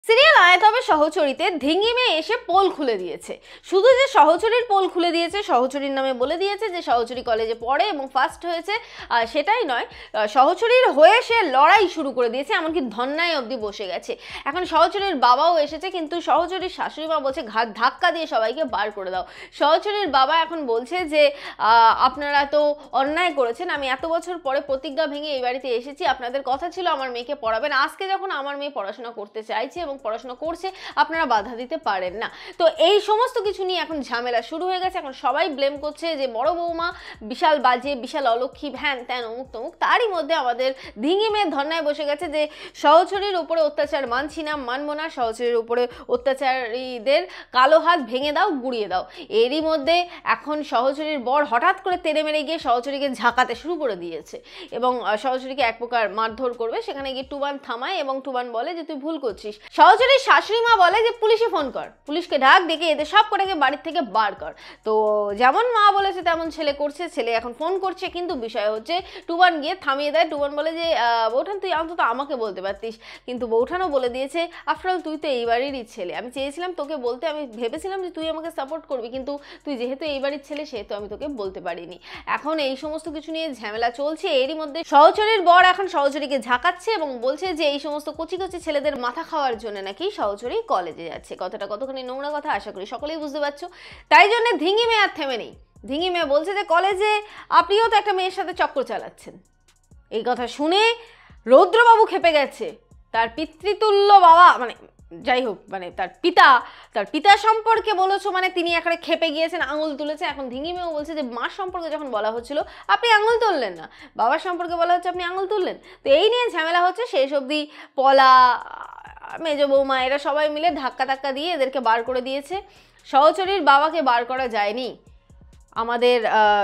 Serial আয়তবে ধিঙ্গিমে এসে pole খুলে দিয়েছে। শুধু যে সহচরীর পোল খুলে দিয়েছে, সহচরীর নামে বলে দিয়েছে যে সহচরী কলেজে পড়ে এবং ফার্স্ট হয়েছে, সেটাই নয়, সহচরীর হয়ে সে লড়াই শুরু করে দিয়েছে, এমনকি ধন্যায় অবধি বসে গেছে। এখন সহচরীর বাবাও এসেছে, কিন্তু সহচরীর শাশুড়ি মা বলছে ঘাট ধাক্কা দিয়ে সবাইকে বার করে দাও। সহচরীর বাবা এখন বলছে যে আপনারা তো অন্যায় করেছেন, আমি এত বছর পরে প্রতিজ্ঞা ভেঙে এই বাড়িতে এসেছি, আপনাদের কথা ছিল আমার মেয়েকে পড়াবেন, আজকে যখন আমার মেয়ে পড়াশোনা করতে চাইছে এবং পড়াশোনা করছে আপনারা বাধা দিতে পারেন না। তো এই সমস্ত কিছু নিয়ে এখন ঝামেলা শুরু হয়ে গেছে। এখন সবাই ব্লেম করছে যে বড় বৌমা বিশাল বাজে, বিশাল অলক্ষী, ভ্যান ত্যান অমুক তমুক। তারই মধ্যে আমাদের ধিঙ্গিমের ধর্নায় বসে গেছে যে সহচরীর উপরে অত্যাচার মানছি না, মানবো না, সহচরীর উপরে অত্যাচারীদের কালো হাত ভেঙে দাও, গুড়িয়ে দাও। এরই মধ্যে এখন সহচরীর বর হঠাৎ করে তেড়ে মেরে গিয়ে সহচরীকে ঝাঁকাতে শুরু করে দিয়েছে এবং সহচরীকে এক প্রকার মারধর করবে। সেখানে গিয়ে টুবান থামায় এবং টুবান বলে যে তুই ভুল করছিস। সহচরীর শাশুড়ি মা বলে যে পুলিশে ফোন কর, পুলিশকে ডাক, ডেকে এদের সব কটাকে বাড়ির থেকে বার কর। তো যেমন মা বলেছে তেমন ছেলে করছে, ছেলে এখন ফোন করছে, কিন্তু বিষয় হচ্ছে টুবান গিয়ে থামিয়ে দেয়। টুবান বলে যে বৌঠান তুই অন্তত আমাকে বলতে পারতিস, কিন্তু বৌঠানও বলে দিয়েছে আফটার অল তুই তো এই বাড়িরই ছেলে, আমি চেয়েছিলাম তোকে বলতে, আমি ভেবেছিলাম যে তুই আমাকে সাপোর্ট করবি, কিন্তু তুই যেহেতু এই বাড়ির ছেলে সেহেতু আমি তোকে বলতে পারিনি। এখন এই সমস্ত কিছু নিয়ে ঝামেলা চলছে। এরই মধ্যে সহচরীর বর এখন সহচরীকে ঝাঁকাচ্ছে এবং বলছে যে এই সমস্ত কচি কচি ছেলেদের মাথা খাওয়ার জন্য নাকি সহচরী কলেজে যাচ্ছে। কথাটা কতখানি নোংরা কথা আশা করি সকলেই বুঝতে পারছো। তাই জন্য ধিঙ্গিমে আর থেমে নেই। ধিঙ্গিমে বলছে যে কলেজে আপনিও তো একটা মেয়ের সাথে চক্কর চালাচ্ছেন। এই কথা শুনে রৌদ্রবাবু খেপে গেছে। তার পিতৃতুল্য বাবা, মানে যাই হোক, মানে তার পিতা সম্পর্কে বলেছো মানে তিনি একেবারে খেপে গিয়েছেন, আঙুল তুলেছে। এখন ধিঙ্গিমেও বলছে যে মা সম্পর্কে যখন বলা হচ্ছিল আপনি আঙুল তুললেন না, বাবার সম্পর্কে বলা হচ্ছে আপনি আঙুল তুললেন। তো এই নিয়ে ঝামেলা হচ্ছে। শেষ অবধি পলা, মেজ বৌমা এরা সবাই মিলে ধাক্কা দিয়ে এদেরকে বার করে দিয়েছে। সহচরীর বাবাকে বার করা যায়নি। আমাদের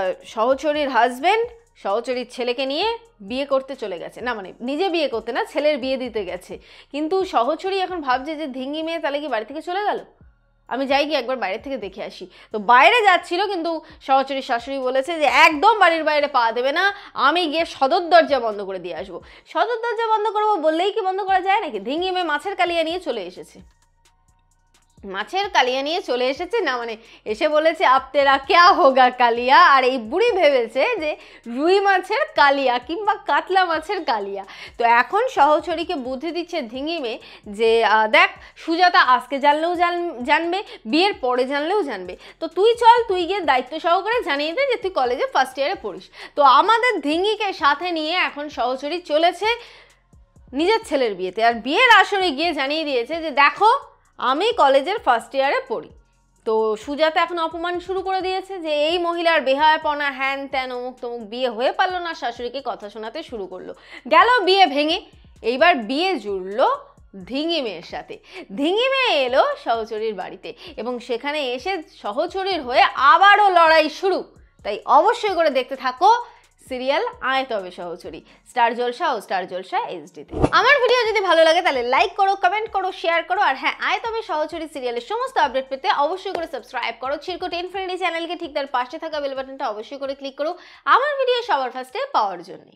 সহচরীর হাজবেন্ড সহচরীর ছেলেকে নিয়ে বিয়ে করতে চলে গেছে, না মানে নিজে বিয়ে করতে না, ছেলের বিয়ে দিতে গেছে। কিন্তু সহচরী এখন ভাবছে যে ধিঙ্গি মেয়ে তাহলে কি বাড়ি থেকে চলে গেল, আমি যাই কি একবার বাইরে থেকে দেখে আসি। তো বাইরে যাচ্ছিল, কিন্তু সহচরীর শাশুড়ি বলেছে যে একদম বাড়ির বাইরে পা দেবে না, আমি গিয়ে সদর দরজা বন্ধ করে দিয়ে আসবো। সদর দরজা বন্ধ করবো বললেই কি বন্ধ করা যায় নাকি? ধিঙ্গি মেয়ে মাছের কালিয়া নিয়ে চলে এসেছে, মাছের কালিয়া নিয়ে চলে এসেছে, না মানে এসে বলেছে আপ তেরা ক্যা হোগা কালিয়া। আর এই বুড়ি ভেবেছে যে রুই মাছের কালিয়া কিংবা কাতলা মাছের কালিয়া। তো এখন সহচরীকে বুদ্ধি দিচ্ছে ধিঙ্গিমে যে দেখ সুজাতা আজকে জানলেও জানবে, বিয়ের পরে জানলেও জানবে, তো তুই চল, তুই গিয়ে দায়িত্ব সহকারে জানিয়ে দে যে তুই কলেজে ফার্স্ট ইয়ারে পড়িস। তো আমাদের ধিঙ্গিকে সাথে নিয়ে এখন সহচরী চলেছে নিজের ছেলের বিয়েতে, আর বিয়ের আসরে গিয়ে জানিয়ে দিয়েছে যে দেখো আমি কলেজের ফার্স্ট ইয়ারে পড়ি। তো সুজাতা এখন অপমান শুরু করে দিয়েছে যে এই মহিলার বেহায়াপনা, হ্যান ত্যান অমুক তমুক, বিয়ে হয়ে পারলো না, শাশুড়িকে কথা শোনাতে শুরু করলো। গেল বিয়ে ভেঙে, এইবার বিয়ে জুড়লো ধিঙ্গি মেয়ের সাথে। ধিঙ্গি মেয়ে এলো সহচরীর বাড়িতে এবং সেখানে এসে সহচরীর হয়ে আবারও লড়াই শুরু। তাই অবশ্যই করে দেখতে থাকো সিরিয়াল আয় তবে সহচরী, স্টার জলসা ও স্টার জলসা এইচডিতে। আমার ভিডিও যদি ভালো লাগে তাহলে লাইক করো, কমেন্ট করো, শেয়ার করো, আর হ্যাঁ আয় তবে সহচরী সিরিয়ালের সমস্ত আপডেট পেতে অবশ্যই করে সাবস্ক্রাইব করো চিরকুট ইনফিনিটি চ্যানেলকে। ঠিক তার পাশে থাকা বেল বাটনটা অবশ্যই করে ক্লিক করো আমার ভিডিও সবার ফার্স্টে পাওয়ার জন্য।